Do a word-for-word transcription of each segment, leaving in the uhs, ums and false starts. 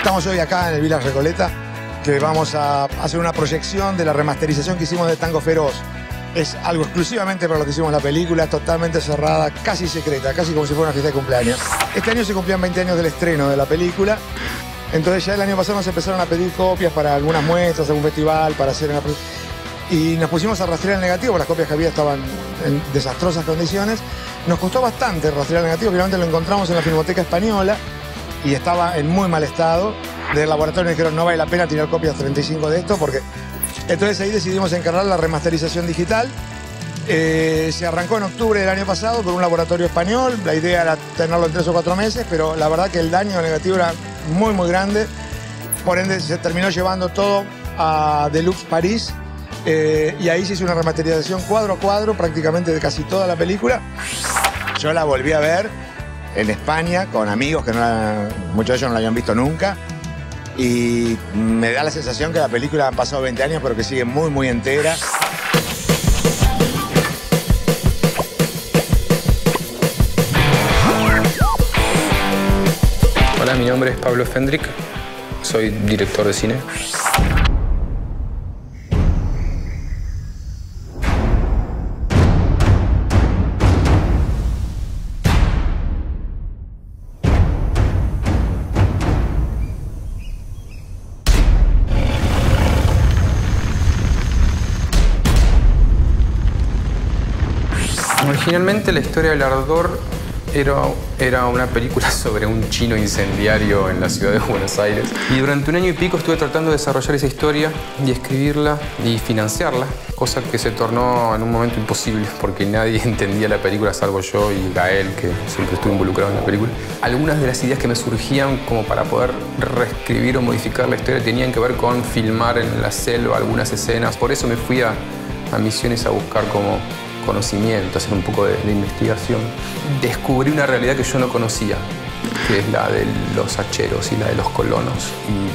Estamos hoy acá en el Villa Recoleta, que vamos a hacer una proyección de la remasterización que hicimos de Tango Feroz. Es algo exclusivamente para lo que hicimos la película, totalmente cerrada, casi secreta, casi como si fuera una fiesta de cumpleaños. Este año se cumplían veinte años del estreno de la película, entonces ya el año pasado nos empezaron a pedir copias para algunas muestras, algún festival, para hacer una... Y nos pusimos a rastrear el negativo, porque las copias que había estaban en desastrosas condiciones. Nos costó bastante rastrear el negativo, finalmente lo encontramos en la Filmoteca Española y estaba en muy mal estado. Del laboratorio nos dijeron no vale la pena tirar copias treinta y cinco de esto, porque... Entonces ahí decidimos encargar la remasterización digital. Eh, se arrancó en octubre del año pasado por un laboratorio español. La idea era tenerlo en tres o cuatro meses, pero la verdad que el daño negativo era muy, muy grande. Por ende, se terminó llevando todo a Deluxe París. Eh, y ahí se hizo una remasterización cuadro a cuadro prácticamente de casi toda la película. Yo la volví a ver en España con amigos que no la, muchos de ellos no la habían visto nunca. Y me da la sensación que la película han pasado veinte años, pero que sigue muy, muy entera. Hola, mi nombre es Pablo Fendrick, soy director de cine. Originalmente la historia del Ardor era, era una película sobre un chino incendiario en la ciudad de Buenos Aires. Y durante un año y pico estuve tratando de desarrollar esa historia y escribirla y financiarla, cosa que se tornó en un momento imposible porque nadie entendía la película salvo yo y Gael, que siempre estuve involucrado en la película. Algunas de las ideas que me surgían como para poder reescribir o modificar la historia tenían que ver con filmar en la selva algunas escenas. Por eso me fui a, a Misiones a buscar como conocimiento, hacer un poco de, de investigación. Descubrí una realidad que yo no conocía, que es la de los hacheros y la de los colonos.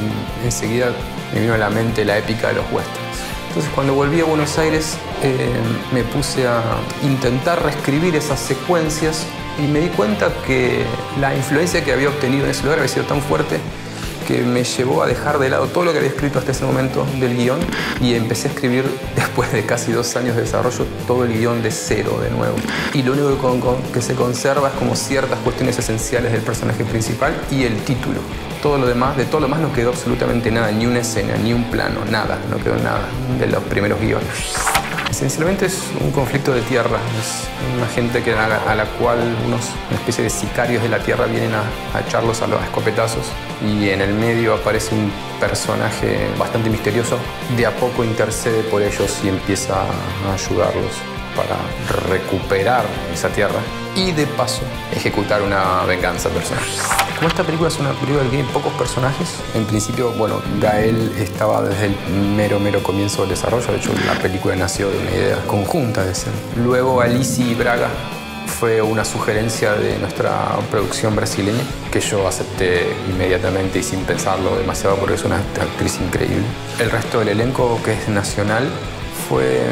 Y enseguida me vino a la mente la épica de los westerns. Entonces, cuando volví a Buenos Aires, eh, me puse a intentar reescribir esas secuencias y me di cuenta que la influencia que había obtenido en ese lugar había sido tan fuerte que me llevó a dejar de lado todo lo que había escrito hasta ese momento del guión y empecé a escribir, después de casi dos años de desarrollo, todo el guión de cero de nuevo. Y lo único que, con, con, que se conserva es como ciertas cuestiones esenciales del personaje principal y el título. Todo lo demás, de todo lo demás no quedó absolutamente nada, ni una escena, ni un plano, nada, no quedó nada de los primeros guiones. Esencialmente es un conflicto de tierra, es una gente que, a, la, a la cual unos, una especie de sicarios de la tierra vienen a, a echarlos a los escopetazos y en el medio aparece un personaje bastante misterioso, de a poco intercede por ellos y empieza a ayudarlos para recuperar esa tierra y de paso ejecutar una venganza personal. Como esta película es una película que tiene pocos personajes, en principio, bueno, Gael estaba desde el mero, mero comienzo del desarrollo. De hecho, la película nació de una idea conjunta de ser. Luego, Alici Braga fue una sugerencia de nuestra producción brasileña que yo acepté inmediatamente y sin pensarlo demasiado porque es una actriz increíble. El resto del elenco, que es nacional, fue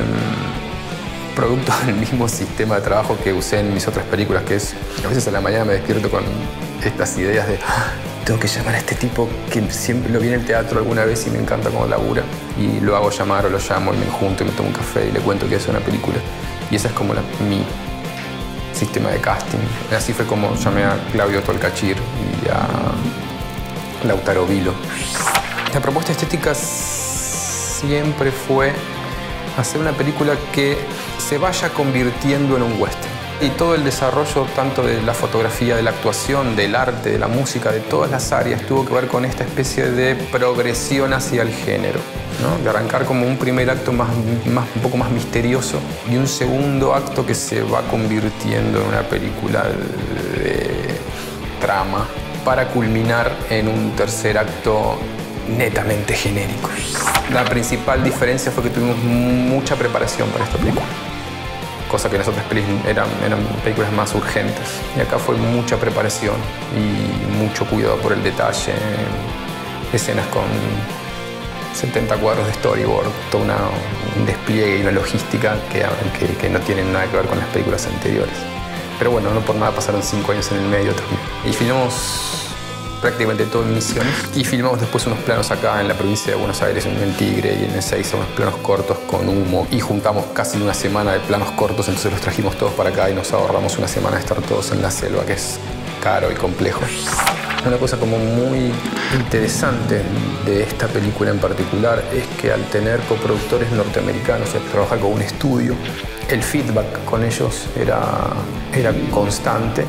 producto del mismo sistema de trabajo que usé en mis otras películas, que es, a veces a la mañana me despierto con estas ideas de ah, tengo que llamar a este tipo que siempre lo vi en el teatro alguna vez y me encanta cómo labura, y lo hago llamar o lo llamo y me junto y me tomo un café y le cuento que es una película. Y esa es como la, mi sistema de casting. Así fue como llamé a Claudio Tolcachir y a Lautaro Vilo. La propuesta estética siempre fue hacer una película que se vaya convirtiendo en un western. Y todo el desarrollo, tanto de la fotografía, de la actuación, del arte, de la música, de todas las áreas, tuvo que ver con esta especie de progresión hacia el género, ¿no? De arrancar como un primer acto más, más, un poco más misterioso y un segundo acto que se va convirtiendo en una película de trama para culminar en un tercer acto netamente genérico. La principal diferencia fue que tuvimos mucha preparación para esta película, cosa que en las otras películas eran, eran películas más urgentes. Y acá fue mucha preparación y mucho cuidado por el detalle, escenas con setenta cuadros de storyboard, todo una, un despliegue y una logística que, que, que no tienen nada que ver con las películas anteriores. Pero bueno, no por nada pasaron cinco años en el medio también. Y filmamos prácticamente todo en Misiones. Y filmamos después unos planos acá en la provincia de Buenos Aires, en el Tigre y en Ezeiza, unos planos cortos con humo. Y juntamos casi una semana de planos cortos, entonces los trajimos todos para acá y nos ahorramos una semana de estar todos en la selva, que es caro y complejo. Una cosa como muy interesante de esta película en particular es que al tener coproductores norteamericanos y al trabajar con un estudio, el feedback con ellos era, era constante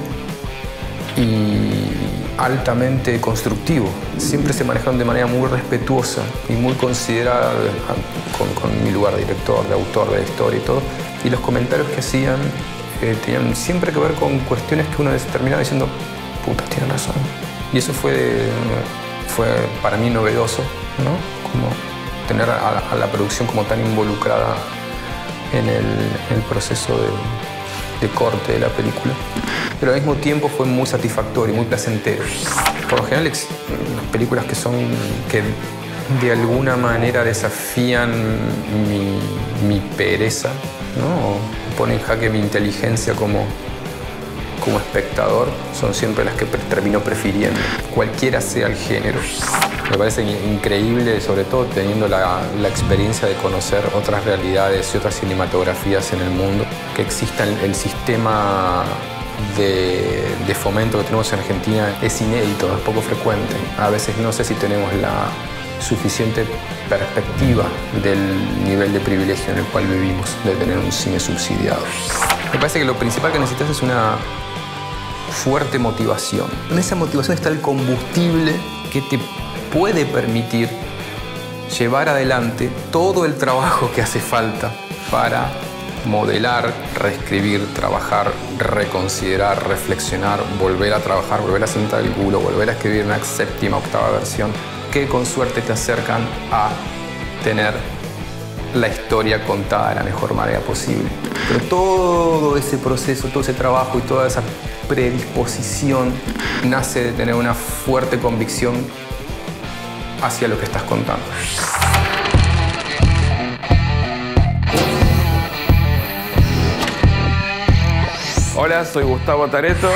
y altamente constructivo. Siempre se manejaron de manera muy respetuosa y muy considerada con, con mi lugar de director, de autor de la historia y todo. Y los comentarios que hacían eh, tenían siempre que ver con cuestiones que uno terminaba diciendo, puta, tienen razón. Y eso fue, fue para mí novedoso, ¿no? Como tener a, a la producción como tan involucrada en el, en el proceso de, de corte de la película. Pero al mismo tiempo fue muy satisfactorio, muy placentero. Por lo general, las películas que son que de alguna manera desafían mi, mi pereza, ¿no? O ponen en jaque mi inteligencia como como espectador, son siempre las que termino prefiriendo, cualquiera sea el género. Me parece increíble, sobre todo teniendo la, la experiencia de conocer otras realidades y otras cinematografías en el mundo, que exista el, el sistema de, de fomento que tenemos en Argentina es inédito, es poco frecuente. A veces no sé si tenemos la suficiente perspectiva del nivel de privilegio en el cual vivimos, de tener un cine subsidiado. Me parece que lo principal que necesitas es una fuerte motivación. En esa motivación está el combustible que te puede permitir llevar adelante todo el trabajo que hace falta para modelar, reescribir, trabajar, reconsiderar, reflexionar, volver a trabajar, volver a sentar el culo, volver a escribir una séptima, octava versión, que con suerte te acercan a tener la historia contada de la mejor manera posible. Pero todo ese proceso, todo ese trabajo y toda esa predisposición nace de tener una fuerte convicción hacia lo que estás contando. Hola, soy Gustavo Tareto.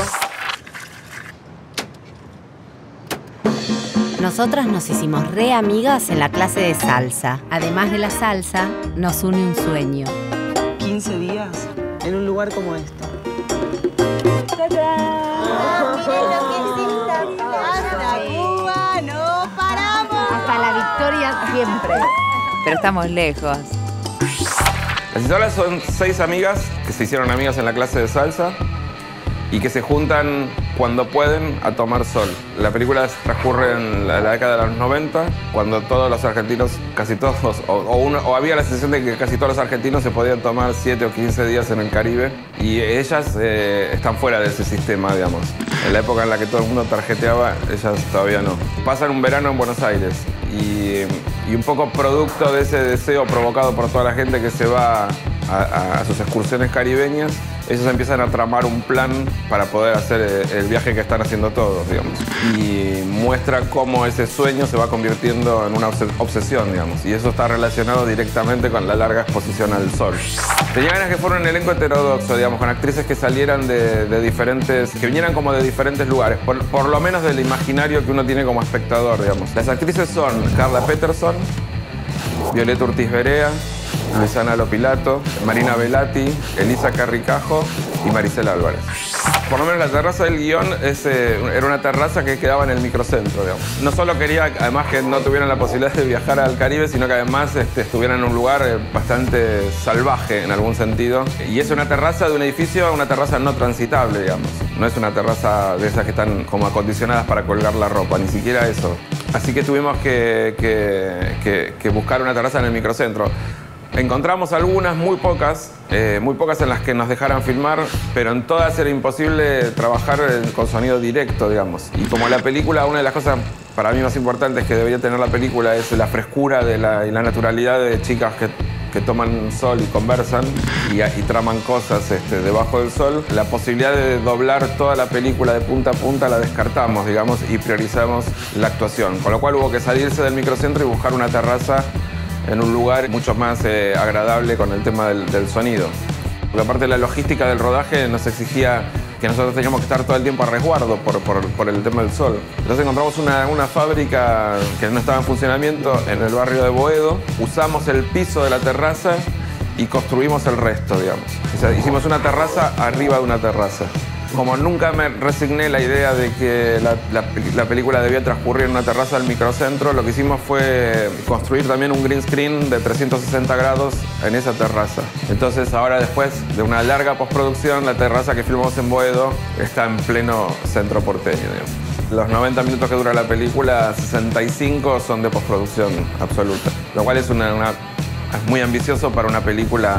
Nosotras nos hicimos re amigas en la clase de salsa. Además de la salsa, nos une un sueño. quince días en un lugar como este. ¡Ah, miren lo que es esta! ¡Hasta Cuba no paramos! Hasta la victoria siempre. Pero estamos lejos. Las Isolas son seis amigas que se hicieron amigas en la clase de salsa y que se juntan cuando pueden a tomar sol. La película transcurre en la, la década de los noventa, cuando todos los argentinos, casi todos, o, o, uno, o había la sensación de que casi todos los argentinos se podían tomar siete o quince días en el Caribe, y ellas eh, están fuera de ese sistema, digamos. En la época en la que todo el mundo tarjeteaba, ellas todavía no. Pasan un verano en Buenos Aires y, y un poco producto de ese deseo provocado por toda la gente que se va a, a, a sus excursiones caribeñas, ellos empiezan a tramar un plan para poder hacer el viaje que están haciendo todos, digamos. Y muestra cómo ese sueño se va convirtiendo en una obsesión, digamos. Y eso está relacionado directamente con la larga exposición al sol. Tenía ganas que fuera un elenco heterodoxo, digamos, con actrices que salieran de, de diferentes, que vinieran como de diferentes lugares, por, por lo menos del imaginario que uno tiene como espectador, digamos. Las actrices son Carla Peterson, Violeta Urtiz Berea, Luisana Lopilato, Marina Velati, Elisa Carricajo y Maricela Álvarez. Por lo menos la terraza del guión es, eh, era una terraza que quedaba en el microcentro, digamos. No solo quería, además, que no tuvieran la posibilidad de viajar al Caribe, sino que además este, estuvieran en un lugar eh, bastante salvaje en algún sentido. Y es una terraza de un edificio, una terraza no transitable, digamos. No es una terraza de esas que están como acondicionadas para colgar la ropa, ni siquiera eso. Así que tuvimos que, que, que, que buscar una terraza en el microcentro. Encontramos algunas, muy pocas, eh, muy pocas en las que nos dejaran filmar, pero en todas era imposible trabajar con sonido directo, digamos. Y como la película, una de las cosas para mí más importantes que debería tener la película es la frescura de la, y la naturalidad de chicas que, que toman sol y conversan y, y traman cosas este, debajo del sol. La posibilidad de doblar toda la película de punta a punta la descartamos, digamos, y priorizamos la actuación. Con lo cual hubo que salirse del microcentro y buscar una terraza en un lugar mucho más eh, agradable con el tema del, del sonido. Porque aparte la logística del rodaje nos exigía que nosotros teníamos que estar todo el tiempo a resguardo por, por, por el tema del sol. Entonces encontramos una, una fábrica que no estaba en funcionamiento en el barrio de Boedo, usamos el piso de la terraza y construimos el resto, digamos. O sea, hicimos una terraza arriba de una terraza. Como nunca me resigné la idea de que la, la, la película debía transcurrir en una terraza del microcentro, lo que hicimos fue construir también un green screen de trescientos sesenta grados en esa terraza. Entonces ahora, después de una larga postproducción, la terraza que filmamos en Boedo está en pleno centro porteño, digamos. Los noventa minutos que dura la película, sesenta y cinco son de postproducción absoluta, lo cual es, una, una, es muy ambicioso para una película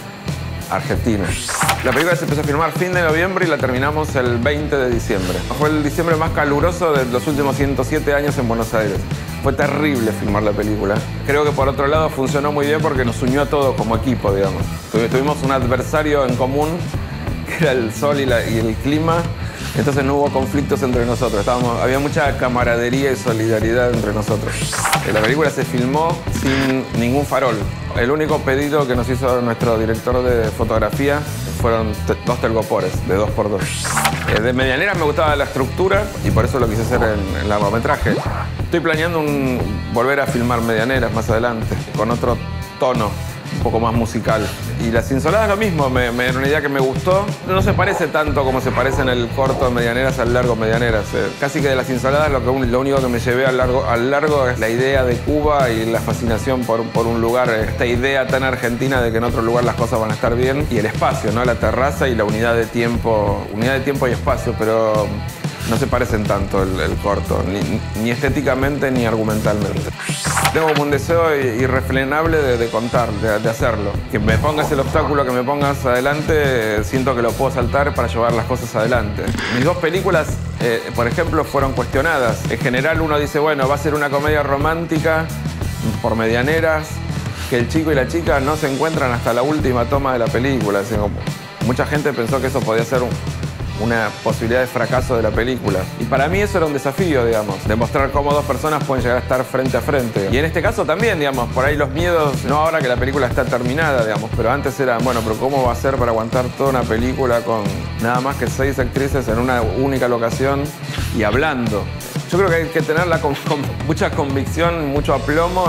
argentina. La película se empezó a filmar fin de noviembre y la terminamos el veinte de diciembre. Fue el diciembre más caluroso de los últimos ciento siete años en Buenos Aires. Fue terrible filmar la película. Creo que por otro lado funcionó muy bien porque nos unió a todos como equipo, digamos. Tuvimos un adversario en común, que era el sol y, la, y el clima. Entonces no hubo conflictos entre nosotros. Estábamos, había mucha camaradería y solidaridad entre nosotros. La película se filmó sin ningún farol. El único pedido que nos hizo nuestro director de fotografía fueron dos telgopores de dos por dos. Eh, de Medianera me gustaba la estructura y por eso lo quise hacer en el largometraje. Estoy planeando un, volver a filmar Medianeras más adelante, con otro tono, un poco más musical. Y Las Insoladas lo mismo, me, me, era una idea que me gustó. No se parece tanto como se parece en el corto Medianeras al largo Medianeras. Eh, casi que de Las Insoladas lo, que, lo único que me llevé al largo, al largo es la idea de Cuba y la fascinación por, por un lugar, esta idea tan argentina de que en otro lugar las cosas van a estar bien. Y el espacio, ¿no? La terraza y la unidad de tiempo, unidad de tiempo y espacio, pero no se parecen tanto el, el corto, ni, ni estéticamente ni argumentalmente. Tengo como un deseo irrefrenable de, de contar, de, de hacerlo. Que me pongas el obstáculo, que me pongas adelante, siento que lo puedo saltar para llevar las cosas adelante. Mis dos películas, eh, por ejemplo, fueron cuestionadas. En general uno dice, bueno, va a ser una comedia romántica por Medianeras, que el chico y la chica no se encuentran hasta la última toma de la película. Así, como, mucha gente pensó que eso podía ser un... una posibilidad de fracaso de la película. Y para mí eso era un desafío, digamos, demostrar cómo dos personas pueden llegar a estar frente a frente. Y en este caso también, digamos, por ahí los miedos, no ahora que la película está terminada, digamos, pero antes era, bueno, pero ¿cómo va a ser para aguantar toda una película con nada más que seis actrices en una única locación y hablando? Yo creo que hay que tenerla con, con mucha convicción, mucho aplomo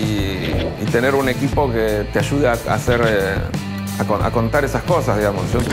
y, y tener un equipo que te ayude a hacer, eh, a, a contar esas cosas, digamos. Yo,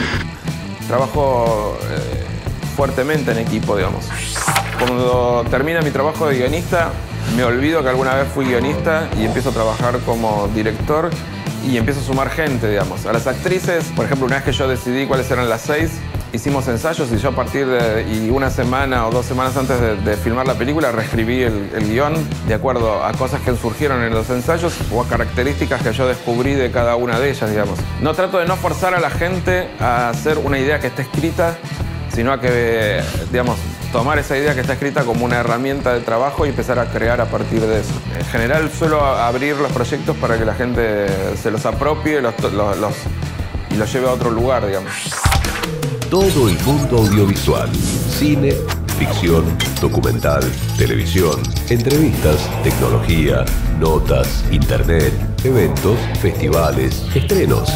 Trabajo eh, fuertemente en equipo, digamos. Cuando termina mi trabajo de guionista, me olvido que alguna vez fui guionista y empiezo a trabajar como director y empiezo a sumar gente, digamos. A las actrices, por ejemplo, una vez que yo decidí cuáles eran las seis, hicimos ensayos y yo a partir de y una semana o dos semanas antes de, de filmar la película reescribí el, el guión de acuerdo a cosas que surgieron en los ensayos o a características que yo descubrí de cada una de ellas, digamos. No trato de no forzar a la gente a hacer una idea que esté escrita, sino a que, digamos, tomar esa idea que está escrita como una herramienta de trabajo y empezar a crear a partir de eso. En general suelo abrir los proyectos para que la gente se los apropie los, los, los, y los lleve a otro lugar, digamos. Todo el mundo audiovisual, cine, ficción, documental, televisión, entrevistas, tecnología, notas, internet, eventos, festivales, estrenos.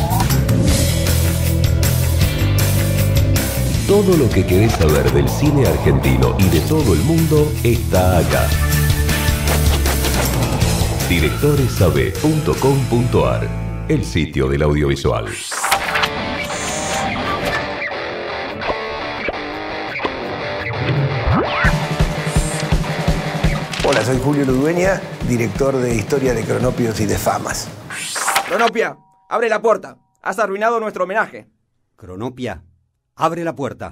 Todo lo que querés saber del cine argentino y de todo el mundo está acá. directores a b punto com punto a r, el sitio del audiovisual. Hola, soy Julio Ludueña, director de Historia de Cronopios y de Famas. Cronopia, abre la puerta. Has arruinado nuestro homenaje. Cronopia, abre la puerta.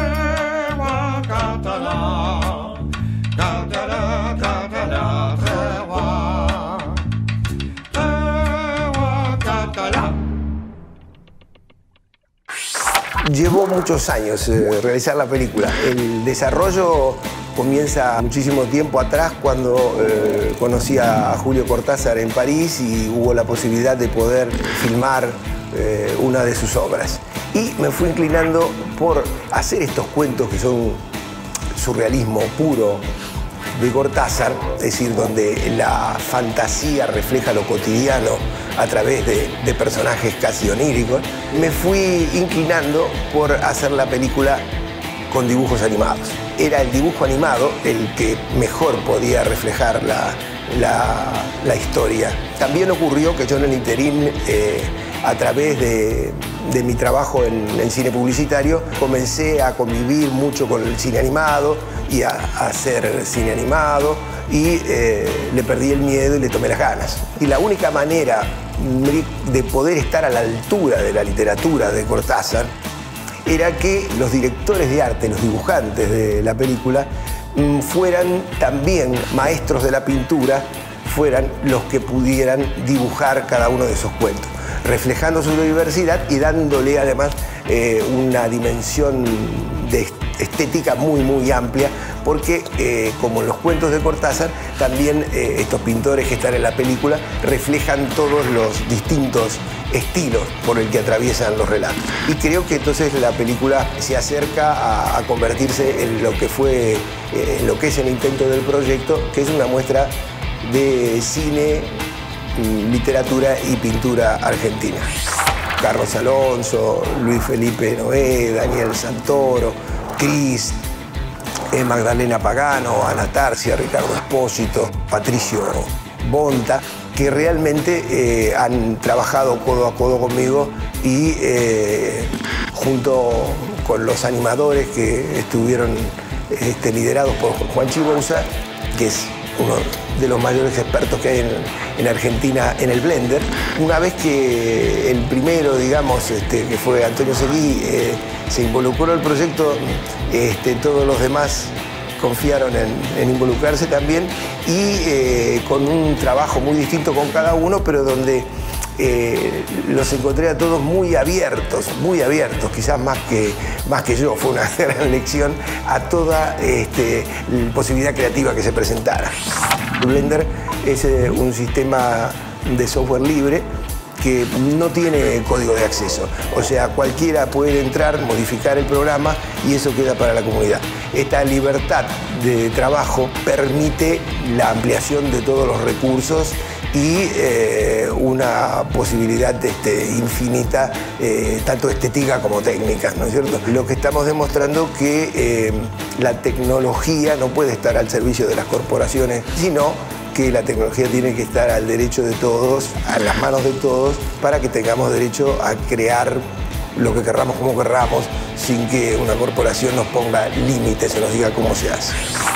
Llevó muchos años eh, realizar la película. El desarrollo comienza muchísimo tiempo atrás cuando eh, conocí a Julio Cortázar en París y hubo la posibilidad de poder filmar eh, una de sus obras. Y me fui inclinando por hacer estos cuentos que son surrealismo puro de Cortázar, es decir, donde la fantasía refleja lo cotidiano a través de, de personajes casi oníricos, me fui inclinando por hacer la película con dibujos animados. Era el dibujo animado el que mejor podía reflejar la, la, la historia. También ocurrió que yo en el interín, eh, a través de, de mi trabajo en, en cine publicitario, comencé a convivir mucho con el cine animado y a, a hacer cine animado y eh, le perdí el miedo y le tomé las ganas. Y la única manera de poder estar a la altura de la literatura de Cortázar era que los directores de arte, los dibujantes de la película, fueran también maestros de la pintura, fueran los que pudieran dibujar cada uno de esos cuentos, reflejando su diversidad y dándole además eh, una dimensión de estética muy, muy amplia, porque eh, como en los cuentos de Cortázar, también eh, estos pintores que están en la película reflejan todos los distintos estilos por el que atraviesan los relatos. Y creo que entonces la película se acerca a, a convertirse en lo que fue, eh, en lo que es el intento del proyecto, que es una muestra de cine, literatura y pintura argentina. Carlos Alonso, Luis Felipe Noé, Daniel Santoro, Cris, eh, Magdalena Pagano, Ana Tarcia, Ricardo Espósito, Patricio Bonta, que realmente eh, han trabajado codo a codo conmigo y eh, junto con los animadores que estuvieron este, liderados por Juan Chibouza, que es uno de los mayores expertos que hay en, en Argentina en el Blender. Una vez que el primero, digamos, este, que fue Antonio Seguí, eh, se involucró en el proyecto, este, todos los demás confiaron en, en involucrarse también y eh, con un trabajo muy distinto con cada uno, pero donde eh, los encontré a todos muy abiertos, muy abiertos, quizás más que, más que yo. Fue una gran lección a toda este, posibilidad creativa que se presentara. Blender es eh, un sistema de software libre que no tiene código de acceso. O sea, cualquiera puede entrar, modificar el programa y eso queda para la comunidad. Esta libertad de trabajo permite la ampliación de todos los recursos y eh, una posibilidad este, infinita, eh, tanto estética como técnica, ¿no es cierto? Lo que estamos demostrando que eh, la tecnología no puede estar al servicio de las corporaciones, sino que la tecnología tiene que estar al derecho de todos, a las manos de todos, para que tengamos derecho a crear lo que querramos como querramos, sin que una corporación nos ponga límites o nos diga cómo se hace.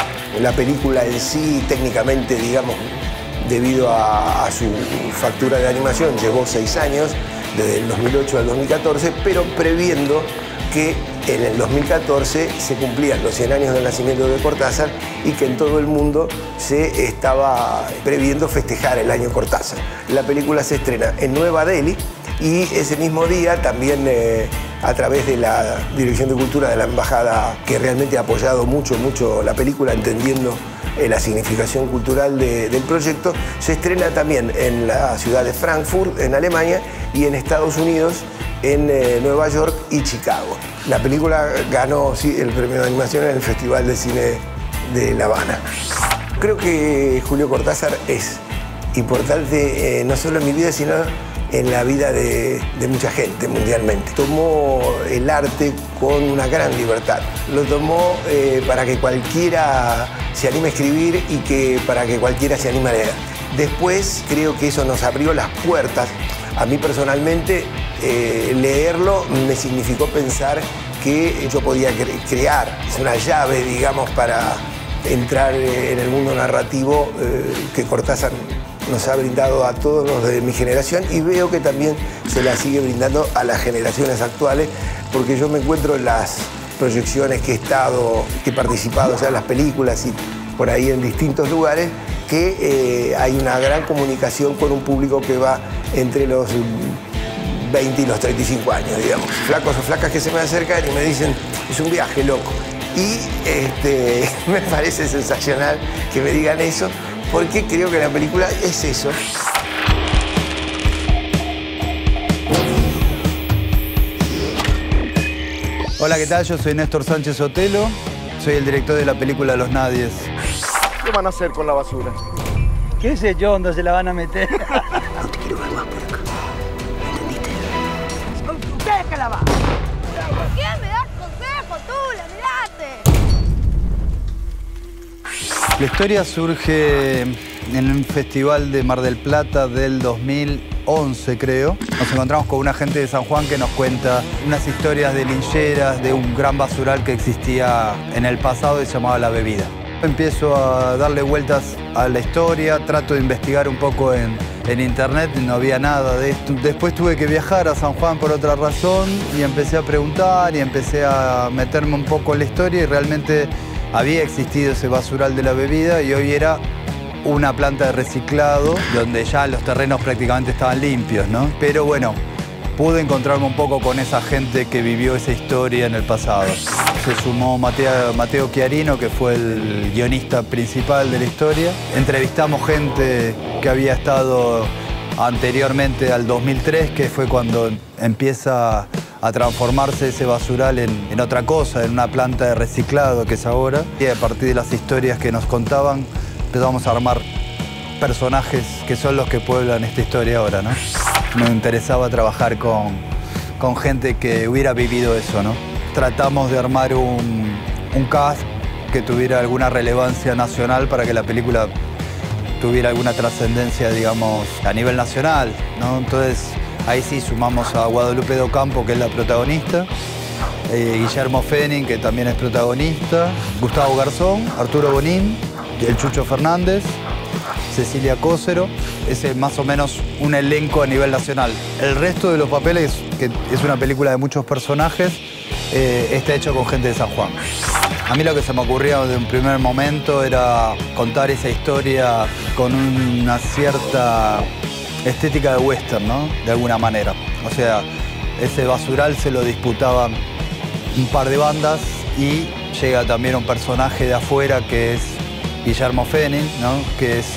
La película en sí, técnicamente, digamos, debido a, a su factura de animación, llevó seis años, desde el dos mil ocho al dos mil catorce, pero previendo que en el dos mil catorce se cumplían los cien años del nacimiento de Cortázar y que en todo el mundo se estaba previendo festejar el año Cortázar. La película se estrena en Nueva Delhi y ese mismo día también eh, a través de la Dirección de Cultura de la Embajada, que realmente ha apoyado mucho, mucho la película, entendiendo eh, la significación cultural de, del proyecto, se estrena también en la ciudad de Frankfurt, en Alemania, y en Estados Unidos, en eh, Nueva York y Chicago. La película ganó sí, el premio de animación en el Festival de Cine de La Habana. Creo que Julio Cortázar es importante eh, no solo en mi vida, sino en la vida de, de mucha gente mundialmente. Tomó el arte con una gran libertad. Lo tomó eh, para que cualquiera se anime a escribir y que para que cualquiera se anime a leer. Después creo que eso nos abrió las puertas. A mí personalmente, eh, leerlo me significó pensar que yo podía cre crear. Es una llave, digamos, para entrar en el mundo narrativo eh, que Cortázar nos ha brindado a todos los de mi generación, y veo que también se la sigue brindando a las generaciones actuales, porque yo me encuentro en las proyecciones que he estado, que he participado, o sea, en las películas y por ahí en distintos lugares, que eh, hay una gran comunicación con un público que va entre los veinte y los treinta y cinco años, digamos. Flacos o flacas que se me acercan y me dicen, es un viaje loco. Y este, me parece sensacional que me digan eso, porque creo que la película es eso. Hola, ¿qué tal? Yo soy Néstor Sánchez Otelo, soy el director de la película Los Nadies. ¿Qué van a hacer con la basura? ¿Qué sé yo? ¿Dónde se la van a meter? No te quiero ver más por acá. ahora va. ¿Por qué me das consejo, Tula? Mirate. La historia surge en un festival de Mar del Plata del dos mil once, creo. Nos encontramos con una gente de San Juan que nos cuenta unas historias de lincheras, de un gran basural que existía en el pasado y se llamaba La Bebida. Empiezo a darle vueltas a la historia, trato de investigar un poco en, en internet y no había nada de esto. Después tuve que viajar a San Juan por otra razón y empecé a preguntar y empecé a meterme un poco en la historia y realmente había existido ese basural de La Bebida y hoy era una planta de reciclado donde ya los terrenos prácticamente estaban limpios, ¿no? Pero bueno, pude encontrarme un poco con esa gente que vivió esa historia en el pasado. Se sumó Mateo, Mateo Chiarino, que fue el guionista principal de la historia. Entrevistamos gente que había estado anteriormente al dos mil tres, que fue cuando empieza a transformarse ese basural en, en otra cosa, en una planta de reciclado que es ahora. Y a partir de las historias que nos contaban, empezamos a armar personajes que son los que pueblan esta historia ahora, ¿no? Me interesaba trabajar con, con gente que hubiera vivido eso, ¿no? Tratamos de armar un, un cast que tuviera alguna relevancia nacional para que la película tuviera alguna trascendencia, digamos, a nivel nacional, ¿no? Entonces, ahí sí sumamos a Guadalupe Docampo, que es la protagonista, eh, Guillermo Fenning, que también es protagonista, Gustavo Garzón, Arturo Bonín, el Chucho Fernández, Cecilia Cócero. Es más o menos un elenco a nivel nacional. El resto de los papeles, que es una película de muchos personajes, eh, está hecho con gente de San Juan. A mí lo que se me ocurría de un primer momento era contar esa historia con una cierta estética de western, ¿no? De alguna manera. O sea, ese basural se lo disputaban un par de bandas y llega también un personaje de afuera que es Guillermo Fenning, ¿no? Que es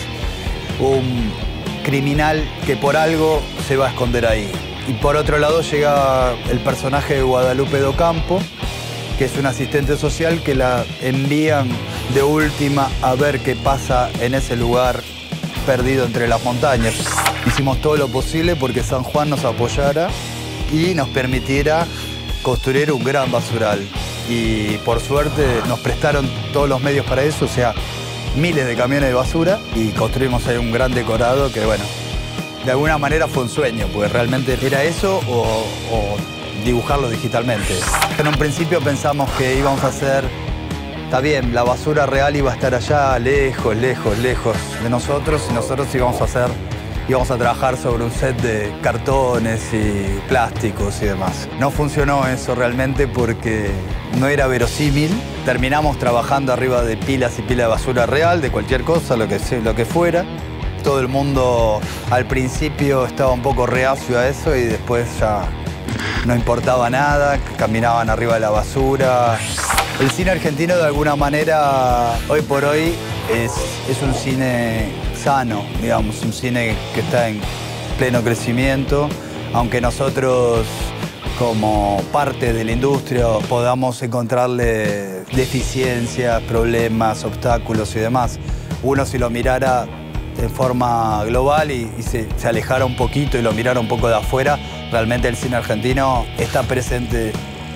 un criminal que por algo se va a esconder ahí. Y por otro lado llega el personaje de Guadalupe Docampo, que es un asistente social que la envían de última a ver qué pasa en ese lugar perdido entre las montañas. Hicimos todo lo posible porque San Juan nos apoyara y nos permitiera construir un gran basural. Y por suerte nos prestaron todos los medios para eso, o sea, miles de camiones de basura y construimos ahí un gran decorado que, bueno, de alguna manera fue un sueño, porque realmente era eso o, o dibujarlo digitalmente. En un principio pensamos que íbamos a hacer, está bien, la basura real iba a estar allá, lejos, lejos, lejos de nosotros, y nosotros íbamos a hacer, íbamos a trabajar sobre un set de cartones y plásticos y demás. No funcionó eso realmente porque no era verosímil. Terminamos trabajando arriba de pilas y pilas de basura real, de cualquier cosa, lo que, lo que fuera. Todo el mundo al principio estaba un poco reacio a eso y después ya no importaba nada, caminaban arriba de la basura. El cine argentino de alguna manera, hoy por hoy, es, es un cine sano, digamos, un cine que está en pleno crecimiento, aunque nosotros como parte de la industria podamos encontrarle deficiencias, problemas, obstáculos y demás. Uno si lo mirara de forma global y, y se, se alejara un poquito y lo mirara un poco de afuera, realmente el cine argentino está presente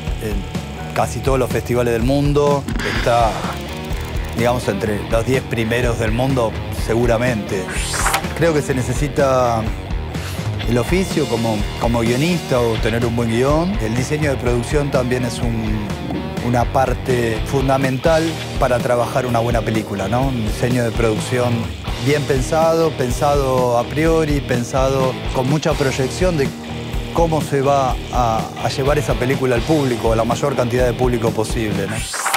en casi todos los festivales del mundo, está, digamos, entre los diez primeros del mundo seguramente. Creo que se necesita el oficio como, como guionista o tener un buen guión. El diseño de producción también es un, una parte fundamental para trabajar una buena película, ¿no? Un diseño de producción bien pensado, pensado a priori, pensado con mucha proyección de cómo se va a, a llevar esa película al público, a la mayor cantidad de público posible, ¿no?